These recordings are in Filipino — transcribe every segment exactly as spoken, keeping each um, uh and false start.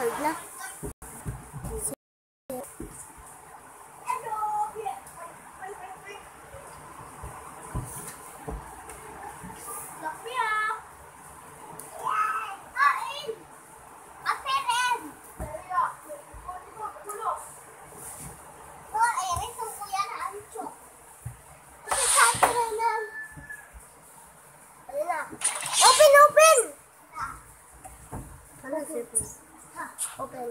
Sword na. Open, open! Ano siya? Open.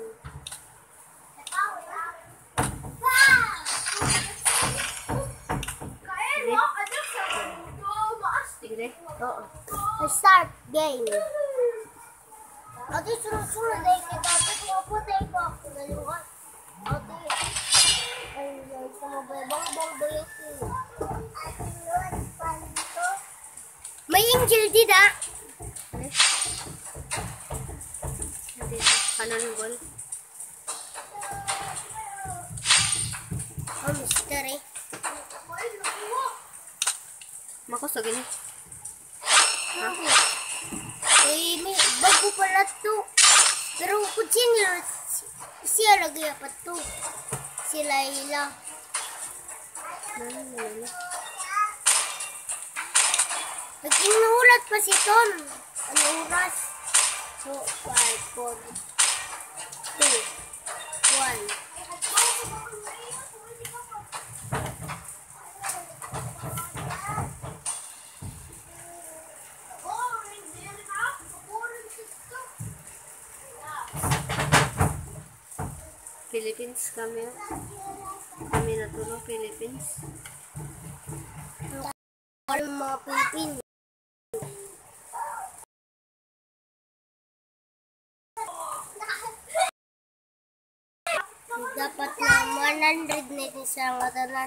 Sige. Oo. Start game. Ate, sunod-sunod eh. Kita ate, kumaputay ko ako. Nalimukan. Ate. Ay, ay, sumabay-bang-bang ba yung may angel dito ah. Cannonball. Oh, mystery. Makusog ini. Ha? Eh, may bago pala to. Pero kung sino, siya lagi pa to. Si Layla. Hmm. Nag-inulat pa si Tom. Ano oras? So, five, four, two, one. Philippines kami. Kami natulong Philippines. Ang mga Pilipino. Dapat na one hundred na ito sa matanan.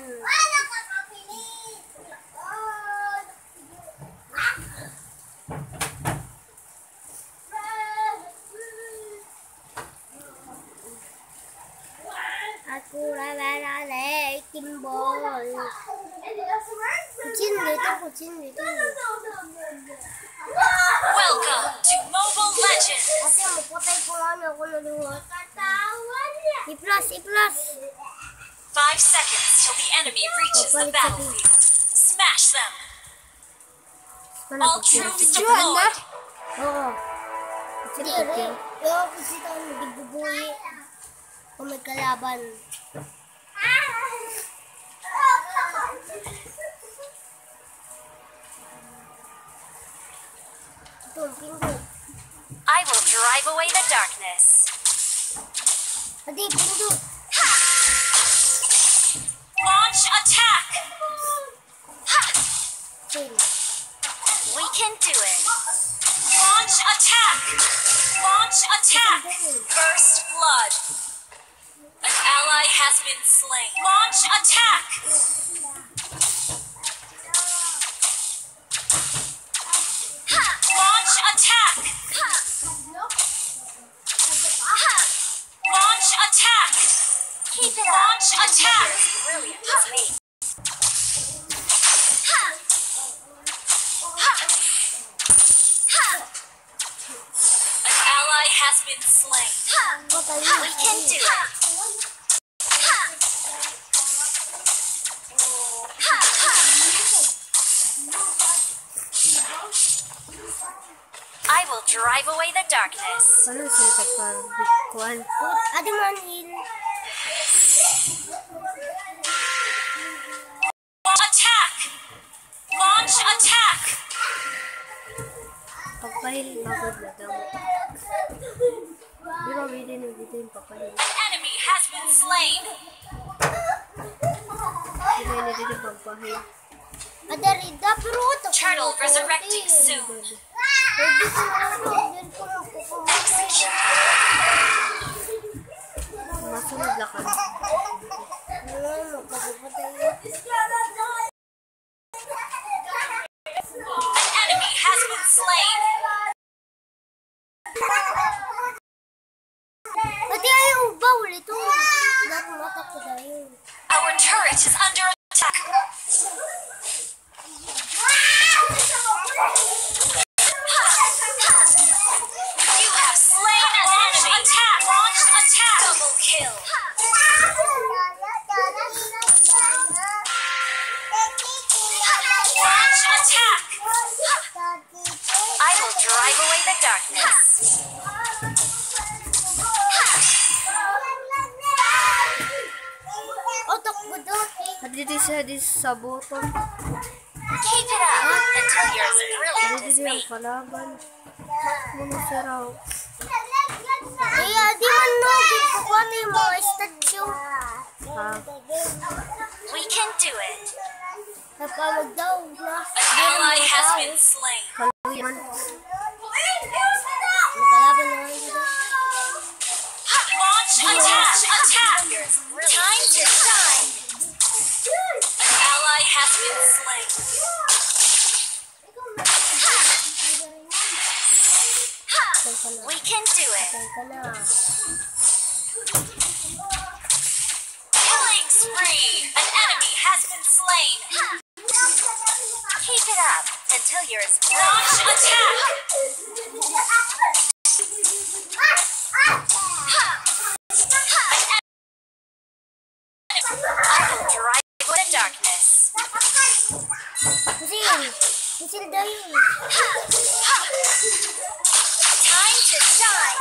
Ako lalala kimbol. Kucing dito, kucing dito. Welcome to Mobile Legends! Kasi maputay ko lang ako naluhot. I-plus, i-plus. Five seconds till the enemy reaches the battlefield. Smash them! All troops deployed! Oo. Hindi rin. Pero kasi tayo nagbubuhi. Kung may kalaban. Ito, pindot. I will drive away the darkness. Adi, pindot. Launch attack! Ha! Fail. We can do it! Launch attack! Launch attack! First blood! An ally has been slain. Launch attack! Ha! Launch attack! Ha! Ha! Launch attack! Keep it Launch up. Attack! Brilliant as me. Ha! Ha! Ha! An ally has been slain. Ha! Ha! We can do it. Ha! Ha! Ha! I will drive away the darkness. Paano siya ito pa? Kuhan. Adi manil. Attack! Launch attack! Pagpahil, magod na daw. Di ba pwede na dito yung pagpahil? Enemy has been slain. Di ba na dito pagpahil? Adarida, pero ito. Turtle resurrecting soon. Pwede ko na lang. Pwede ko lang pupumasin. Masunod lang ka. Ano, pagpapatay mo. An enemy has been slain. Pati ayaw bawal ito. Dapat matak ko dahil. Our turret is under attack. You have slain an enemy. Attack! isa din sa bottom. Keep it up until you're as brilliant Hindi as din me. ang kalaban. Muna saraw. Kaya di man no, di ko ko ano yung mga statue. Ha? We can do it. Napawag daw na. An ally has been slain. Kaluyan. Nakalaban na lang dito. Launch attack! Attack! Time to shine! An ally has been slain. We can do it. Patay ka na. Killing spree! An enemy has been slain. Keep it up until you're as launch attack! I will drive the darkness. Kusil! Kusil daw yun. Time to shine.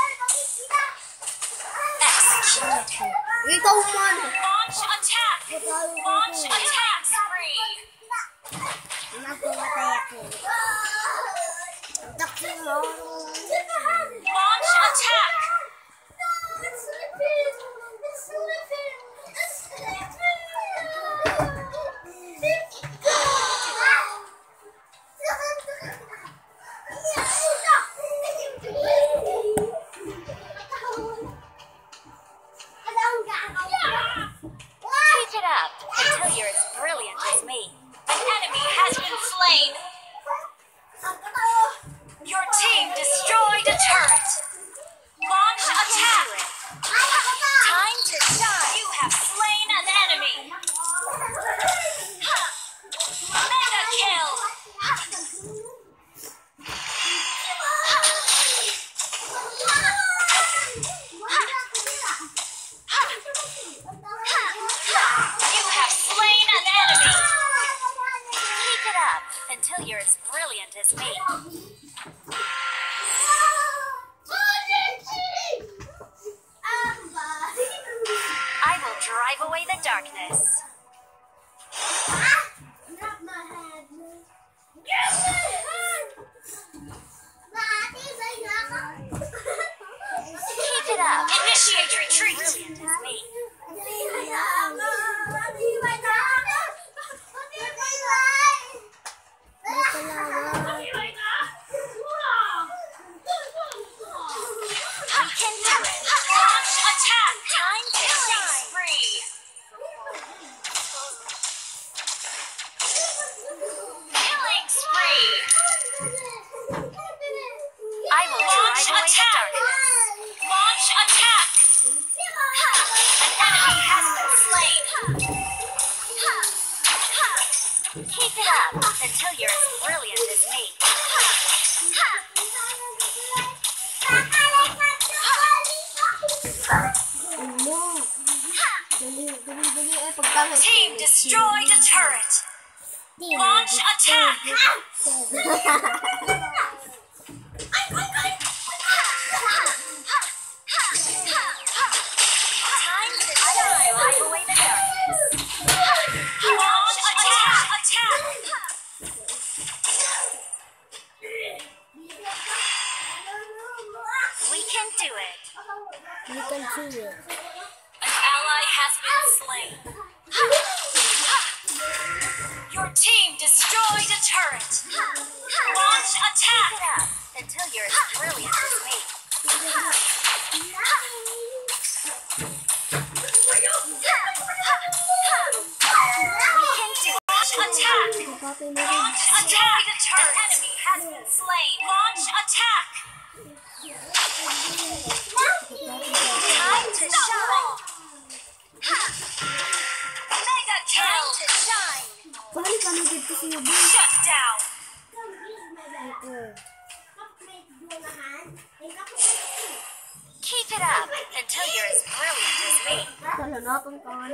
Execute. Ikaw man! Launch attack. Launch attack spree. Magpamatay ako. Daki mo. Launch attack. Keep it up until you're as brilliant as me. An enemy has been slain. Your team destroyed a turret. Launch attack. Time to shine. You have slain an enemy. Mega kill. You have slain an enemy. Keep it up until you're as brilliant as me. I will drive away the darkness. Keep it up. Initiate retreat. Brilliant as me. We can do it. Launch attack. Time to shine. Spree. Killing spree. I will launch attack. Launch attack. An enemy has been slain. Keep it up until you're as brilliant as me. Ano? Dali, dali, dali. Ay, pagkakit. Team destroyed a turret. Launch attack. Time to shine. Drive away the darkness. Launch attack. Attack. We can do it. You can see it. An ally has been slain. Your team destroyed a turret. Launch attack. Keep it up until you're as brilliant as me. We can do it. Launch attack. Patay na rin. Launch attack. The turret. An enemy has been slain. Launch attack. Time to shine. Mega kill. To shine. Paano ka na dito siya ba? Shut down. Keep it up until you're as brilliant as me. Kala natin kan.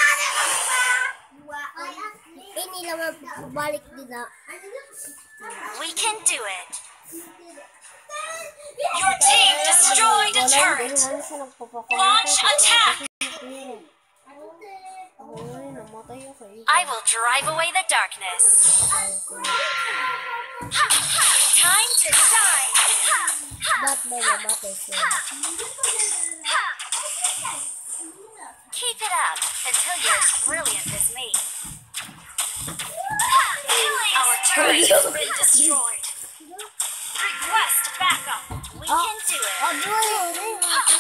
Eh, nila mabalik din na. We can do it. Your team destroyed a turret. Wala siya nagpapakala. Launch attack. Ako ngayon, namatay ako. I will drive away the darkness. Time to shine. Ba't ba namatay siya? Keep it up until you're as brilliant as me. Our turret has been destroyed. Request backup. We can do it. Oh, doon!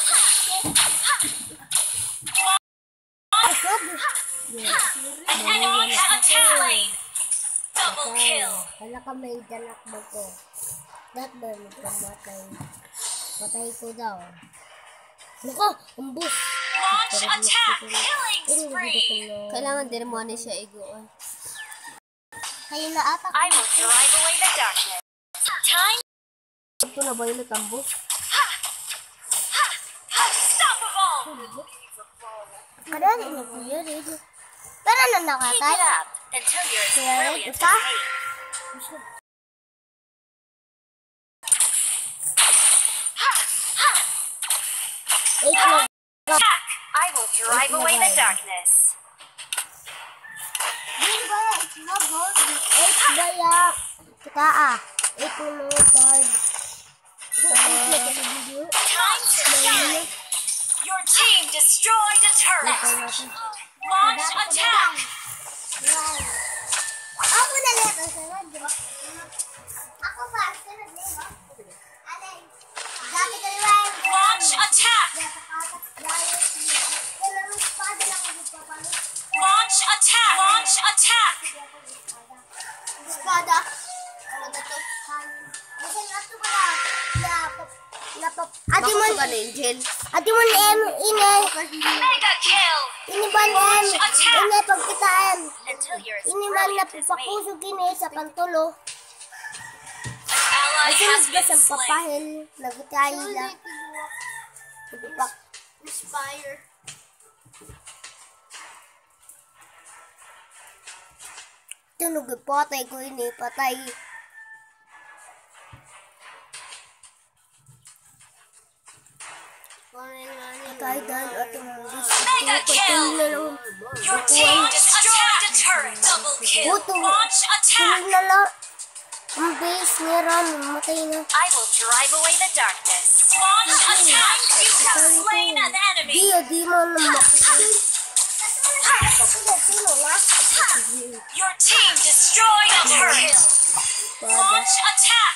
An enemy has attacked lane. Double kill. Wala ka may danak mo ko. Ba't ba nagkamatay? Patay ko daw. Nako! Umbus! Launch attack. Killing spree. Kailangan din mo na siya iguan. Kayo na ata. I will drive away the darkness. Time. Ito na ba yung tambos? Unstoppable. Kadali na po yun eh. Pero na Keep nakatay. it up until you're as Kaya brilliant isa? as me. Eight na. Attack. I will drive away the darkness. Eight ba ya? Eight na gold. Eight ba ya? Kita ah. Eight na mga card. Time to shine. Your team destroyed a turret. Launch attack. Ako na lang ang sunod. Ako pa, sunod na yun. Alay. Dami ka naman. Launch attack. Launch attack. Launch attack. Espada. Ano na to? Kasi nga ito ba na? Lapap. Lapap. Ate mo. Baka sa angel. Ate mo ni M. Inay. Mega kill. Ini ba ni M? Inay pagkitaan. Until you're as Ini man na brilliant as me. pakusog ini sa pantulo. An ally Ay has sunod ba been sa slain. papahil? Nagutay la. Ipak. Inspire. Tunog patay ko ini. Patay. Patay dan at yung gusto Mega ko kill. na lang. Your team destroyed a turret. Double kill. Buto. Launch attack. Tunog na lang. Ang base ni Ron. Matay na. I will drive away the darkness. Launch attack. You have slain an enemy. Di, di mo naman. Your team destroyed a turret. Launch attack.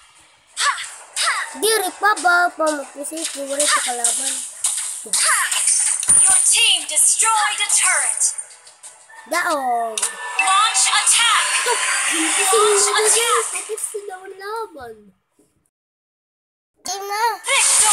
Di, ripa ba? Pamagpusay. Favorite sa kalaban. Your team destroyed a turret. Daog. Launch attack. Launch attack. Bakit sila laban? Game na. Victory.